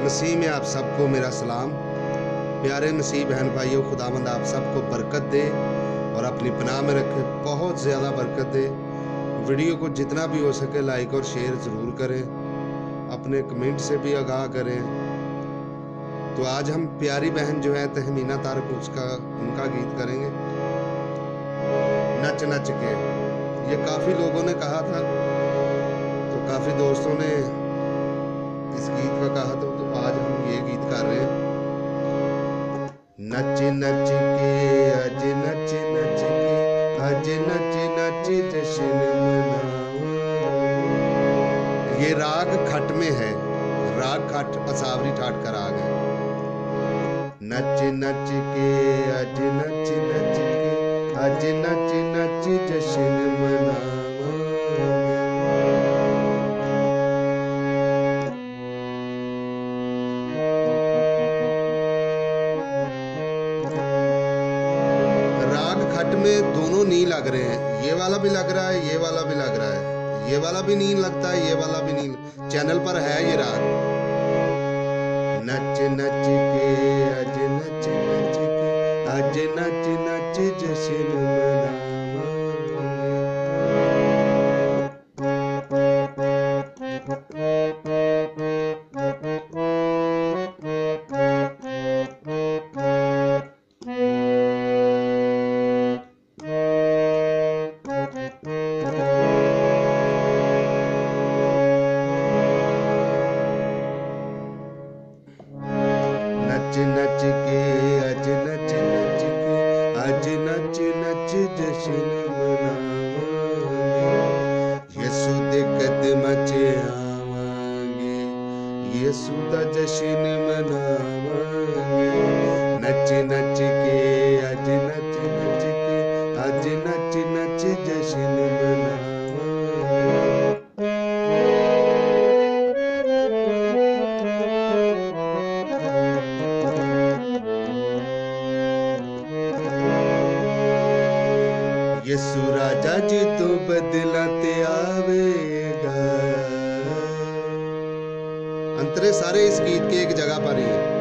मसीह में आप सबको मेरा सलाम। प्यारे मसीह बहन भाइयों, खुदावंद आप सबको बरकत दे और अपनी पनाह में रखे, बहुत ज़्यादा बरकत दे। वीडियो को जितना भी हो सके लाइक और शेयर ज़रूर करें, अपने कमेंट से भी आगाह करें। तो आज हम प्यारी बहन जो है तहमीना तारक उनका गीत करेंगे, नच नच के। ये काफ़ी लोगों ने कहा था, तो काफ़ी दोस्तों ने इस गीत का कहा तो आज हम ये गीत कर रहे हैं। नच नच के अज नच नच के अज नच नच जश्न मनाओ। ये राग खट में है, राग खट असावरी ठाट का राग है। नच नच के अज नच नच के अज नच नच जश्न मनाओ। खट में दोनों नी लग रहे हैं, ये वाला भी लग रहा है, ये वाला भी लग रहा है, ये वाला भी नी लगता है, ये वाला भी नी। चैनल पर है ये राग। नच नच के अज नच नच के अज नच नच जश्न मनाओ। नच नच के अज नच नच के अज नच नच जश्न मनावांगे। यीशु दे कदमां च आवांगे, यीशु दा जश्न मनावांगे। नच नच के अज नच नच के अज नच नच जश्न मनावांगे। यीशु राजा जी तो बदला ते आवेगा। अंतरे सारे इस गीत के एक जगह पर ही है।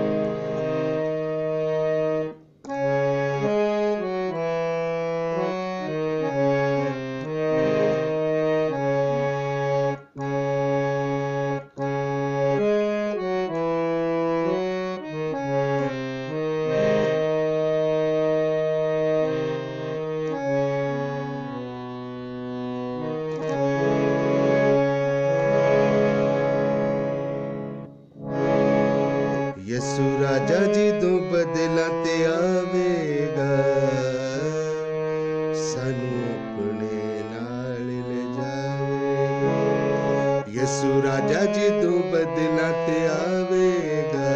यीशु राजा जी तो बदला ते आवेगा, सानू अपने नाल ले जावेगा। यीशु राजा जी तो बदला ते आवेगा,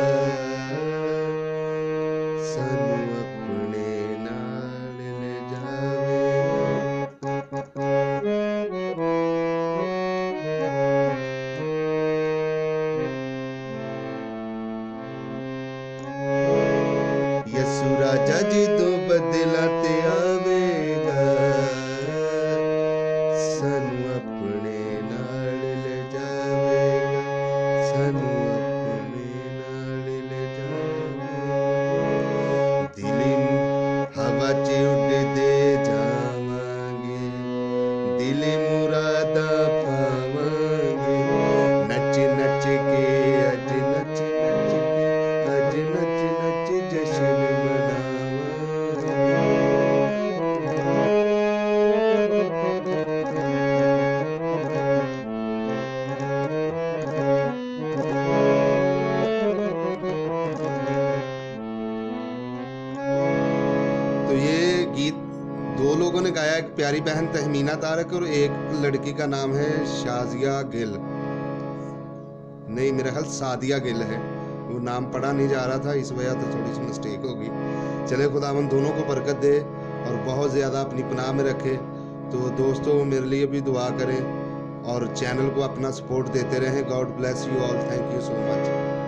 सानू अपने नाल ले जावेगा। यीशु राजा जी तो बदला ते आवेगा, सानू अपने नाल ले जावेगा, सानू अपने नाल ले जावेगा। दिली हवा च उड़दे जावांगे, दिली मुरादा पावांगे। नच नच के अज नच नच के अज नच नच जश्न तो ये गीत दो लोगों ने गाया, एक प्यारी बहन तहमीना तारक और एक लड़की का नाम है शाजिया गिल। नहीं, मेरा ख्याल सादिया गिल है, वो नाम पढ़ा नहीं जा रहा था, इस वजह से थोड़ी सी मिस्टेक होगी। चले, खुदावन दोनों को बरकत दे और बहुत ज़्यादा अपनी पनाह में रखे। तो दोस्तों मेरे लिए भी दुआ करें और चैनल को अपना सपोर्ट देते रहें। God bless you all, thank you so much.